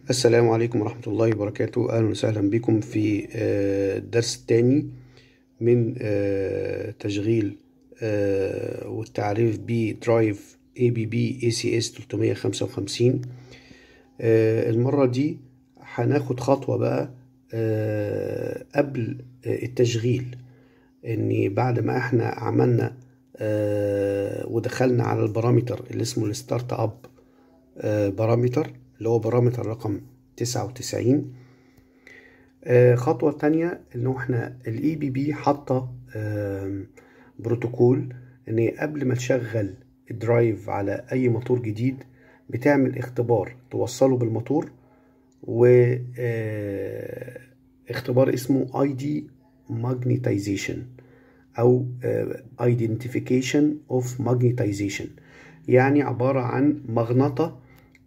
السلام عليكم ورحمة الله وبركاته. أهلا وسهلا بكم في الدرس الثاني من تشغيل والتعريف بدرايف ABB ACS 355. المرة دي هناخد خطوة بقى قبل التشغيل، إن بعد ما احنا عملنا ودخلنا على البارامتر اللي اسمه الستارت اب بارامتر، اللي هو بارامتر رقم 99. خطوة تانية انه احنا الاي بي بي حاطة بروتوكول ان قبل ما تشغل الدرايف على اي موتور جديد بتعمل اختبار توصله بالموتور، و اختبار اسمه ID magnetization او identification of magnetization، يعني عبارة عن مغناطة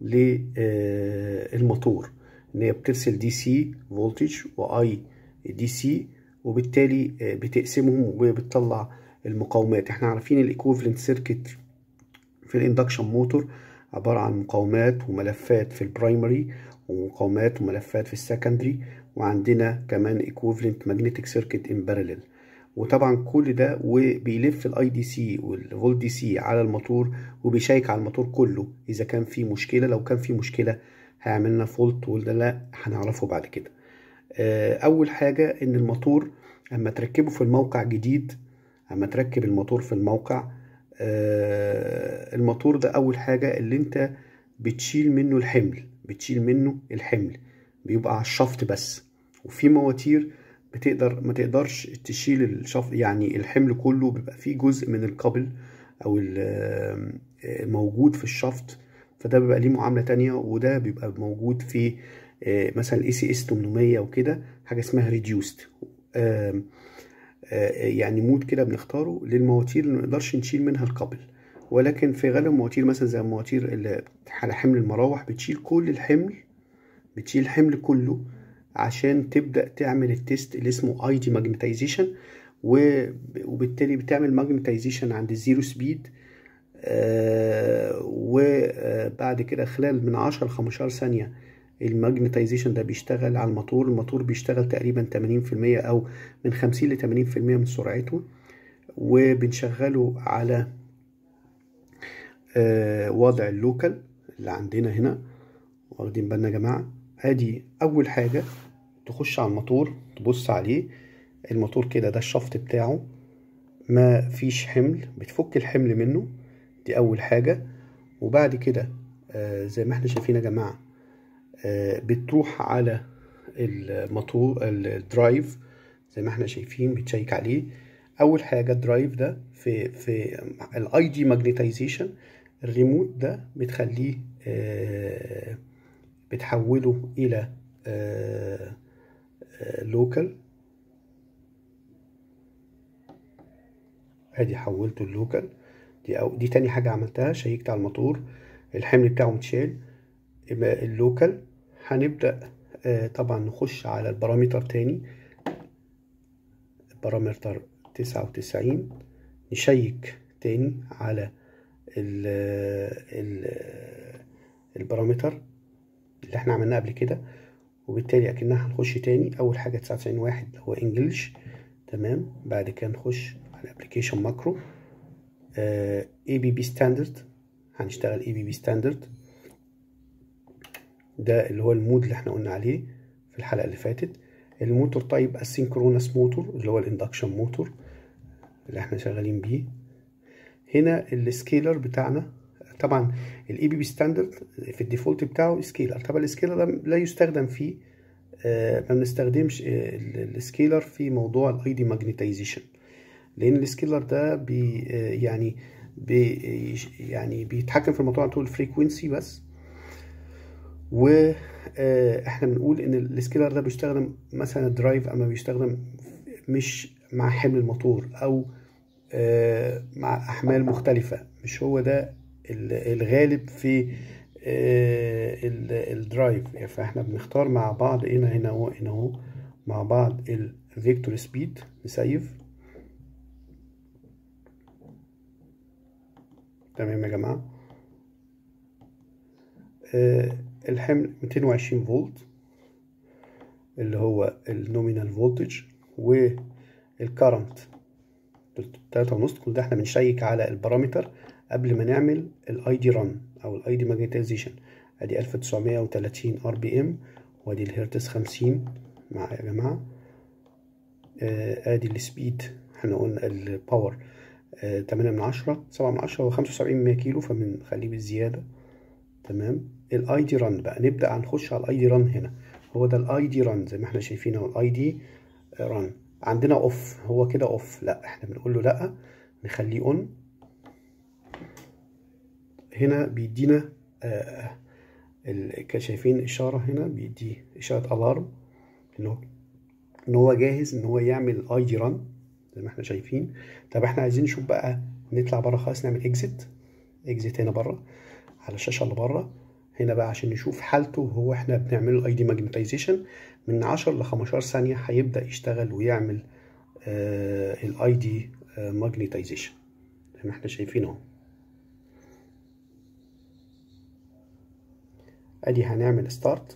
للموتور ان هي بترسل دي سي فولتج واي دي سي، وبالتالي بتقسمهم وبتطلع المقاومات. احنا عارفين الايكوفالنت سيركت في الاندكشن موتور عبارة عن مقاومات وملفات في البرايمري ومقاومات وملفات في السكندري، وعندنا كمان ايكوفالنت ماجنتيك سيركت ان باراليل. وطبعا كل ده وبيلف الاي دي سي والفولت دي سي على الموتور وبيشيك على الموتور كله اذا كان في مشكله. لو كان في مشكله هيعمل لنا فولت ولا لا، هنعرفه بعد كده. اول حاجه ان الموتور اما تركبه في الموقع جديد، اما تركب الموتور في الموقع، الموتور ده اول حاجه اللي انت بتشيل منه الحمل، بيبقى على الشفط بس. وفي مواتير ما تقدرش تشيل الشفط، يعني الحمل كله بيبقى فيه جزء من الكابل او موجود في الشفط، فده بيبقى ليه معاملة تانية. وده بيبقى موجود في مثلا الاي سي اس 800 وكده، حاجة اسمها ريديوست، يعني مود كده بنختاره للمواتير اللي ما نقدرش نشيل منها الكابل. ولكن في غالب المواتير مثلا زي المواتير اللي على حمل المراوح بتشيل كل الحمل، بتشيل الحمل كله عشان تبدأ تعمل التيست اللي اسمه اي دي ماجنتايزيشن، وبالتالي بتعمل ماجنتايزيشن عند الزيرو سبيد. وبعد كده خلال من 10 ل 15 ثانية الماجنتايزيشن ده بيشتغل على الموتور. الموتور بيشتغل تقريبا 80% او من 50 ل 80% من سرعته، وبنشغله على وضع اللوكال اللي عندنا هنا. واخدين بالنا يا جماعة؟ ادي اول حاجة، تخش على الموتور تبص عليه، الموتور كده ده الشفط بتاعه ما فيش حمل، بتفك الحمل منه، دي اول حاجة. وبعد كده زي ما احنا شايفين يا جماعة، بتروح على الموتور الدرايف زي ما احنا شايفين، بتشيك عليه. اول حاجة الدرايف ده في الاي دي ماجنتايزيشن، الريموت ده بتخليه بتحوله الى لوكال. ادي حولته اللوكال، دي تاني حاجة عملتها، شيكت على الموتور الحمل بتاعه متشال. يبقى اللوكال هنبدأ طبعا نخش على البارامتر تاني، البارامتر 99، نشيك تاني على البارامتر اللي احنا عملناه قبل كده، وبالتالي اكنها هنخش تاني. اول حاجة 99.1 اللي هو انجلش، تمام. بعد كده نخش على ابلكيشن ماكرو اي بي بي ستاندرد، هنشتغل اي بي بي ستاندرد، ده اللي هو المود اللي احنا قلنا عليه في الحلقة اللي فاتت. الموتور طيب اسينكرونس موتور اللي هو الاندكشن موتور اللي احنا شغالين بيه. هنا السكيلر بتاعنا طبعا الاي بي بي ستاندرد في الديفولت بتاعه سكيلر. طبعا السكيلر ده لا يستخدم فيه، ما بنستخدمش السكيلر في موضوع الاي دي ماجنتايزيشن، لان السكيلر ده يعني بيتحكم في الموضوع طول الفريكوينسي بس. واحنا بنقول ان السكيلر ده بيستخدم مثلا الدرايف، اما بيستخدم مش مع حمل الموتور او مع احمال مختلفة، مش هو ده الغالب في الدرايف. فاحنا بنختار مع بعض هنا اهو مع بعض الفيكتور سبيد، نسيف. تمام يا جماعة؟ الحمل 220 فولت اللي هو النومينال فولتج، والكرنت 3.5. كل ده احنا بنشيك على البارامتر قبل ما نعمل الاي دي ران او الاي دي ماجنتيزيشن. ادي 1930 ار بي ام، وادي الهرتز 50 معايا يا جماعه. ادي السبيد، احنا قلنا الباور 8/10 7/10 و75 كيلو، فبنخليه بالزياده. تمام. الاي دي ران بقى، نبدا هنخش على الاي دي ران. هنا هو ده الاي دي ران زي ما احنا شايفين اهو. الاي دي ران عندنا اوف، هو كده اوف، لا احنا بنقول له لا نخليه اون. هنا بيدينا شايفين اشاره، هنا بيدي اشاره الارم ان هو جاهز ان هو يعمل الاي دي ران زي ما احنا شايفين. طب احنا عايزين نشوف بقى، نطلع بره خالص، نعمل اكزيت هنا بره على الشاشه اللي بره هنا بقى عشان نشوف حالته. هو احنا بنعمل الاي دي ماجنتايزيشن من 10 ل 15 ثانيه هيبدا يشتغل ويعمل الاي دي ماجنتايزيشن زي ما احنا شايفين اهو. ادي هنعمل ستارت.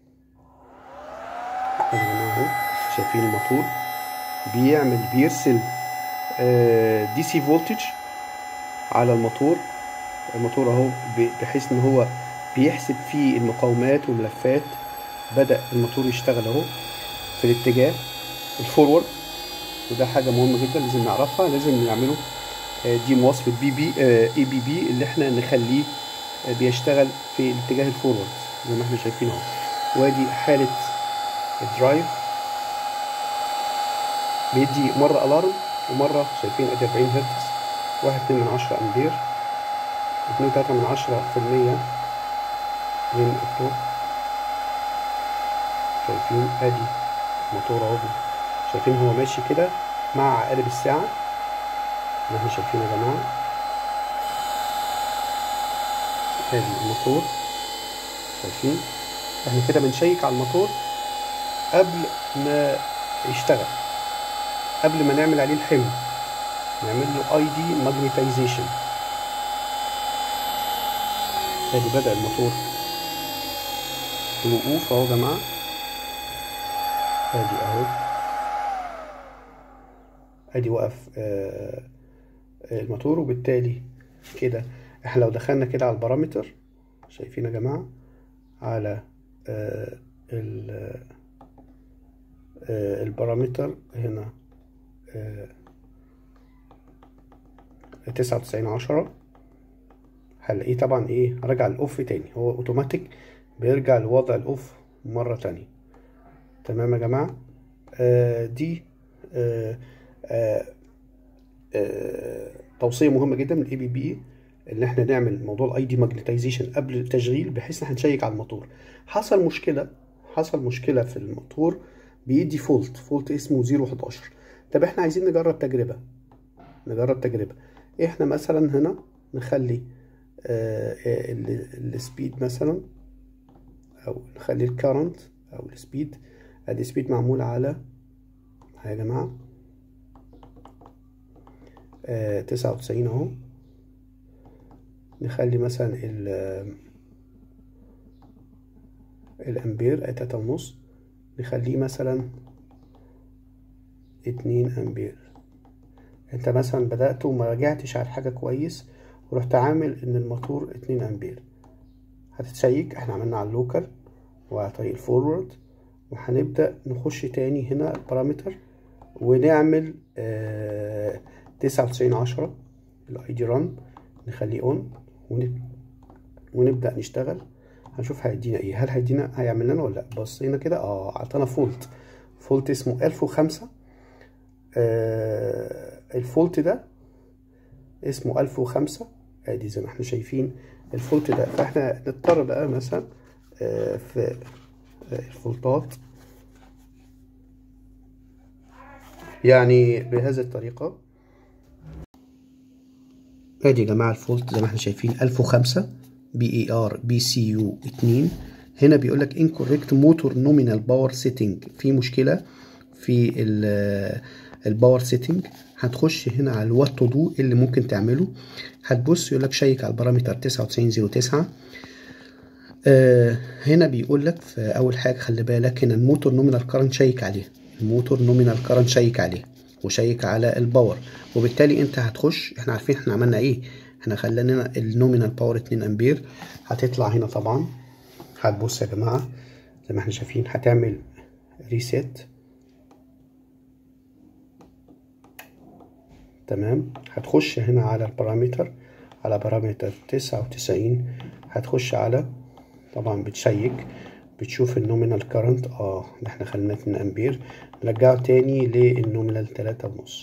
شايفين الموتور بيرسل دي سي فولتج على الموتور اهو، بحيث ان هو بيحسب فيه المقاومات والملفات. بدأ الموتور يشتغل اهو في الاتجاه الفورورد، وده حاجة مهمة جدا لازم نعرفها. لازم نعمله دي مواصفة اي بي بي اللي احنا نخليه بيشتغل في الاتجاه الفورورد زي ما احنا شايفين اهو. وادي حالة الدرايف، بيدي مرة الارم ومرة شايفين ادي 40 هرتز، 1.2 امبير، 2.3% من التورك. شايفين ادي الموتور اهو، شايفين هو ماشي كده مع عقارب الساعة اللي احنا شايفينه يا جماعة. ادي الموتور، شايفين احنا كده بنشيك على الموتور قبل ما يشتغل، قبل ما نعمل عليه الحمل نعمل له اي دي ماجنتايزيشن. ادي بدأ الموتور الوقوف اهو يا جماعة. ادي اهو، ادي وقف الموتور. وبالتالي كده احنا لو دخلنا كده على البارامتر، شايفين يا جماعة على البارامتر هنا 99/10، هنلاقيه طبعا ايه رجع الاوف تاني. هو اوتوماتيك بيرجع لوضع الاوف مرة تانية. تمام يا جماعة. دي توصية مهمة جدا من الاي بي بي ان احنا نعمل موضوع الاي دي ماجنتايزيشن قبل التشغيل، بحيث ان احنا نشيك على الموتور. حصل مشكلة في الموتور، بيدي فولت اسمه 0.11. طب احنا عايزين نجرب تجربة. احنا مثلا هنا نخلي السبيد مثلا، او نخلي الكارنت او السبيد. ادي سبيد معمول على يا جماعة 99 اهو. نخلي مثلا الامبير 3.5، نخليه مثلا 2 امبير. انت مثلا بدأت وما راجعتش على حاجة كويس ورحت عامل ان الموتور 2 امبير، هتتشيك. احنا عملنا على اللوكال وعلى طريق الفورورد، وهنبدأ نخش تاني هنا البارامتر ونعمل 99/10 الاي دي ران، نخليه اون ونبدأ نشتغل. هنشوف هيدينا ايه، هل هيعمل لنا ولا لا. بصينا كده اعطانا فولت اسمه 1005. الفولت ده اسمه 1005. ادي زي ما احنا شايفين الفولت ده. فاحنا نضطر بقى مثلا في الفولتات يعني بهذه الطريقة. ادي يا جماعة الفولت زي ما احنا شايفين 1005 BAR/BCU 2. هنا بيقول لك incorrect motor nominal power setting، في مشكلة في الباور سيتنج. هتخش هنا على الوات تو دو اللي ممكن تعمله. هتبص يقول لك شيك على البارامتر 9909 هنا بيقول لك في اول حاجه خلي بالك هنا الموتور نومينال كارنت شيك عليه، الموتور نومينال كارنت شيك عليه وشيك على الباور، وبالتالي انت هتخش، احنا عارفين احنا عملنا ايه، احنا خلينا النومينال باور 2 امبير. هتطلع هنا طبعا هتبص يا جماعه زي ما احنا شايفين، هتعمل ريسيت تمام. هتخش هنا على البارامتر، على بارامتر 99، هتخش على طبعا بتشيك بتشوف النومينال كارنت اللي احنا خليناه 2 امبير، نرجعه تاني للنومينال 3.5.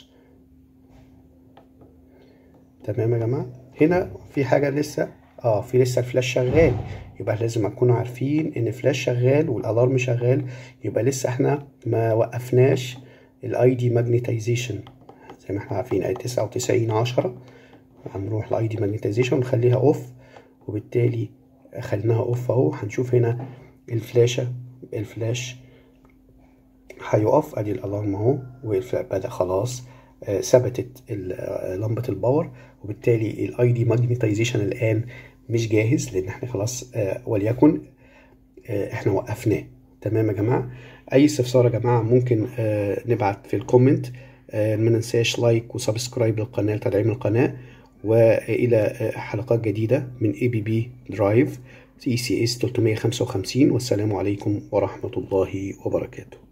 تمام يا جماعه. هنا في حاجه لسه في لسه الفلاش شغال، يبقى لازم اكونوا عارفين ان الفلاش شغال والالارم شغال، يبقى لسه احنا ما وقفناش الاي دي ماجنتايزيشن زي ما احنا عارفين. 99 10 هنروح لاي دي ماجنتايزيشن ونخليها اوف، وبالتالي خليناها اوف اهو. هنشوف هنا الفلاش هيقف، ادي الالارم اهو وبدأ خلاص ثبتت لمبة الباور، وبالتالي الاي دي ماجنتايزيشن الان مش جاهز لان احنا خلاص وليكن احنا وقفناه. تمام يا جماعة. اي استفسار يا جماعة ممكن نبعت في الكومنت. ما ننساش لايك وسبسكرايب للقناة لتدعيم القناة، والى حلقات جديدة من ABB درايف ECS 355، والسلام عليكم ورحمة الله وبركاته.